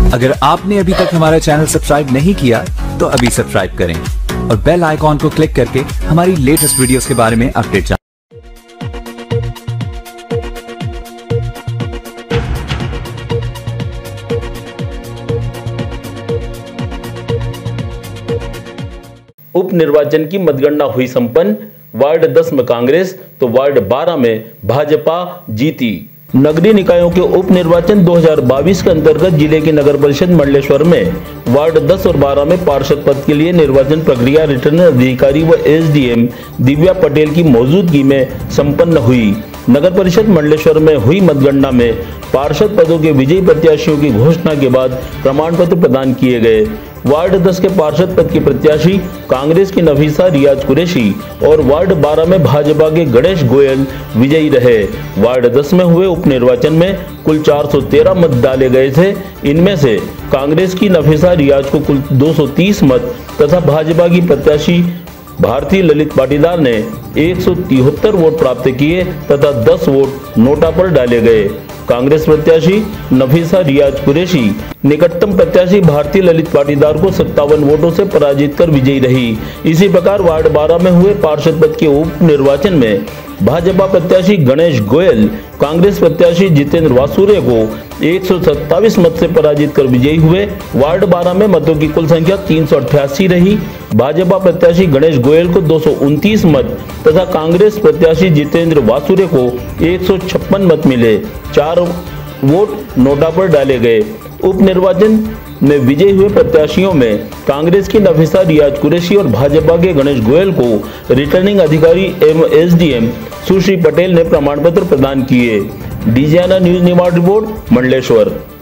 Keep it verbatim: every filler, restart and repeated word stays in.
अगर आपने अभी तक हमारा चैनल सब्सक्राइब नहीं किया तो अभी सब्सक्राइब करें और बेल आइकॉन को क्लिक करके हमारी लेटेस्ट वीडियोस के बारे में अपडेट जानें। उप निर्वाचन की मतगणना हुई संपन्न। वार्ड दस में कांग्रेस तो वार्ड बारह में भाजपा जीती। नगरीय निकायों के उप निर्वाचन दो हज़ार बाईस के अंतर्गत जिले की नगर परिषद मंडलेश्वर में वार्ड दस और बारह में पार्षद पद के लिए निर्वाचन प्रक्रिया रिटर्निंग अधिकारी व एसडीएम दिव्या पटेल की मौजूदगी में संपन्न हुई। नगर परिषद मंडलेश्वर में हुई मतगणना में पार्षद पदों के विजयी प्रत्याशियों की घोषणा के बाद प्रमाण पत्र प्रदान किए गए। वार्ड दस के पार्षद पद की प्रत्याशी कांग्रेस की नफीसा रियाज कुरैशी और वार्ड बारह में भाजपा के गणेश गोयल विजयी रहे। वार्ड दस में हुए उपनिर्वाचन में कुल चार सौ तेरह मत डाले गए थे। इनमें से कांग्रेस की नफीसा रियाज को कुल दो सौ तीस मत तथा भाजपा की प्रत्याशी भारती ललित पाटीदार ने एक सौ तिहत्तर वोट प्राप्त किए तथा दस वोट नोटा पर डाले गए। कांग्रेस प्रत्याशी नफीसा रियाज कुरैशी निकटतम प्रत्याशी भारती ललित पाटीदार को सत्तावन वोटों से पराजित कर विजयी रही। इसी प्रकार वार्ड बारह में हुए पार्षद पद के उप निर्वाचन में भाजपा प्रत्याशी गणेश गोयल कांग्रेस प्रत्याशी जितेंद्र वासुरे को एक सौ सत्ताईस मत से पराजित कर विजयी हुए। वार्ड बारह में मतों की कुल संख्या तीन सौ अट्ठासी रही। भाजपा प्रत्याशी गणेश गोयल को दो सौ उनतीस मत तथा कांग्रेस प्रत्याशी जितेंद्र वासुरे को एक सौ छप्पन मत मिले। चार वोट नोटा पर डाले गए। उप निर्वाचन में विजयी हुए प्रत्याशियों में कांग्रेस की नफीसा रियाज कुरैशी और भाजपा के गणेश गोयल को रिटर्निंग अधिकारी एवं एसडीएम सुश्री पटेल ने प्रमाण पत्र प्रदान किए। डीजीआना न्यूज निवाड़ रिपोर्ट मंडलेश्वर।